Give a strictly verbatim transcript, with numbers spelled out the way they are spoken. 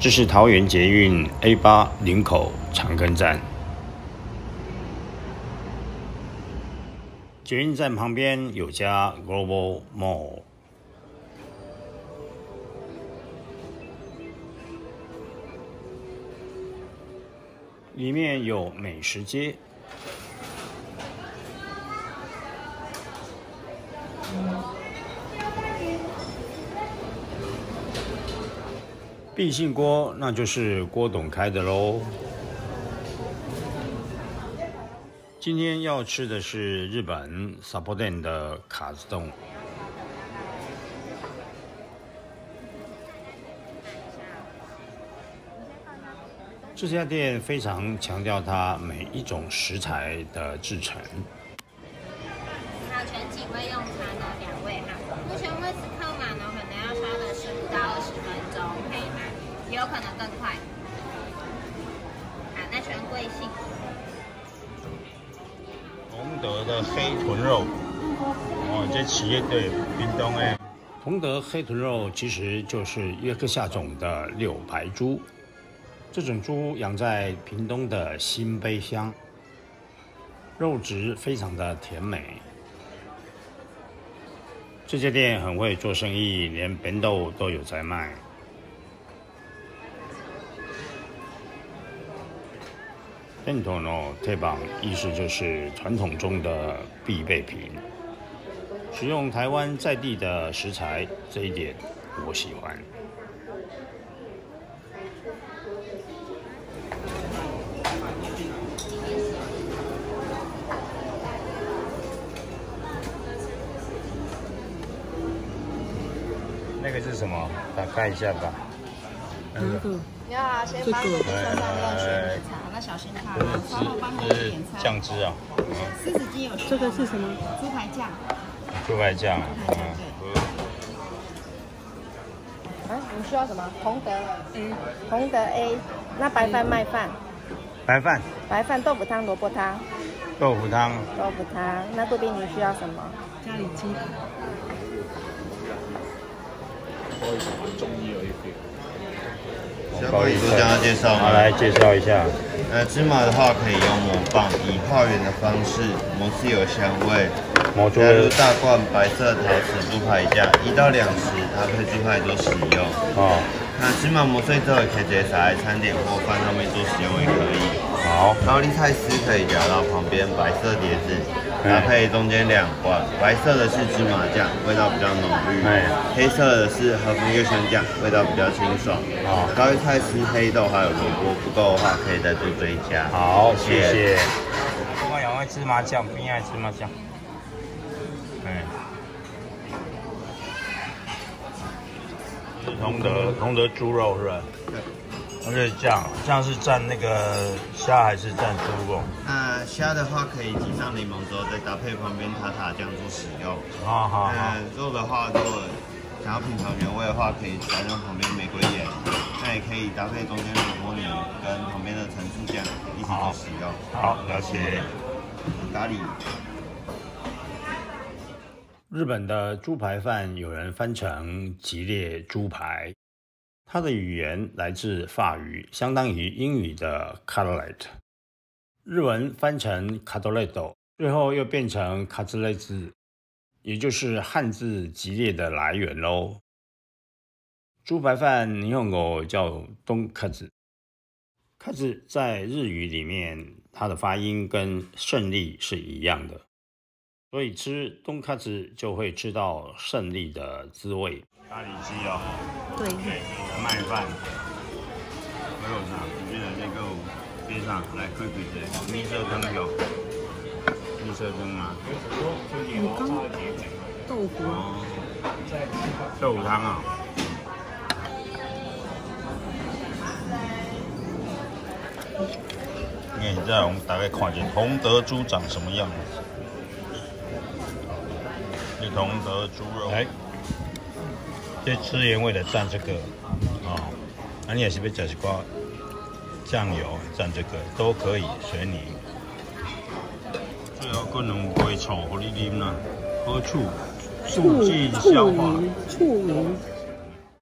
这是桃园捷运 A 八 林口长庚站。捷运站旁边有家 Global Mall。里面有美食街。必信锅，那就是郭董开的喽。今天要吃的是日本 Sapporo 的卡子冻。这家店非常强调它每一种食材的制成。 那全景位用餐呢，两位哈。目前位置客满呢，可能要烧的十五到二十分钟可以买，也有可能更快。好，那全贵姓？ 同德的黑豚肉，哦，这企业对屏东诶。同德黑豚肉其实就是约克夏种的柳白猪。这种猪养在屏东的新杯乡，肉质非常的甜美。这家店很会做生意，连便豆都有在卖。便豆呢，铁棒意思就是传统中的必备品，使用台湾在地的食材，这一点我喜欢。那个是什么？打开一下吧。 哪个？ 你好，先帮你车上用水蜜茶，那小心烫哦。稍后帮你点餐。 酱汁啊。 狮子鸡有。 这个是什么？ 猪排酱。 猪排酱。 嗯。啊，你需要什么？同德 A。同德 A， 那白饭麦饭。 白饭。 白饭豆腐汤、萝卜汤。 豆腐汤。 豆腐汤，那贵宾你需要什么？ 咖喱鸡。 中医有一点。 不好意思， 将要介绍吗？ 来介绍一下。 呃，芝麻的话可以用磨棒，以化圆的方式磨至有香味。 磨出加入大罐白色陶瓷猪排酱，一到两匙搭配猪排做使用。 哦。那芝麻磨碎之后，也可以直接撒在餐点或饭上面做使用也可以。 好。 高丽菜丝可以夹到旁边白色碟子。搭配中间两罐，白色的是芝麻酱，味道比较浓郁；黑色的是和风月香酱，味道比较清爽。好，高丽菜丝、黑豆还有萝卜不够的话，可以再做追加。 好，谢谢。我要爱芝麻酱，不爱芝麻酱。哎，这是同德同德猪肉是吧？对。而且酱酱是蘸那个虾还是蘸猪肉？ 那虾的话可以挤上柠檬之后，再搭配旁边塔塔酱做使用。 好好好。 那肉的话，如果想要品尝原味的话，可以加上旁边玫瑰盐。那也可以搭配中间萝卜泥跟旁边的陈醋酱一起做使用。 好，了解。 咖喱。 日本的猪排饭有人翻成吉列猪排。它的语言来自法语，相当于英语的 cutlet， 日文翻成 cutlet， 最后又变成卡兹类字，也就是汉字吉列的来源咯。猪排饭日本語叫东卡子，卡子在日语里面，它的发音跟胜利是一样的，所以吃东卡子就会吃到胜利的滋味。咖喱鸡哦， 对， 麦饭，还有啥？里面的那个边上来开开这蜜色汤有，蜜色汤啊， 鱼缸豆腐， 哦，豆腐汤啊。现在我们大概看见同德猪长什么样子。这同德猪肉。来。这吃原味的蘸这个，哦，那、啊、你也是要吃一挂酱油蘸这个都可以，随你。最后可能杯醋给你啉啦，喝醋，促进消化。 醋鱼。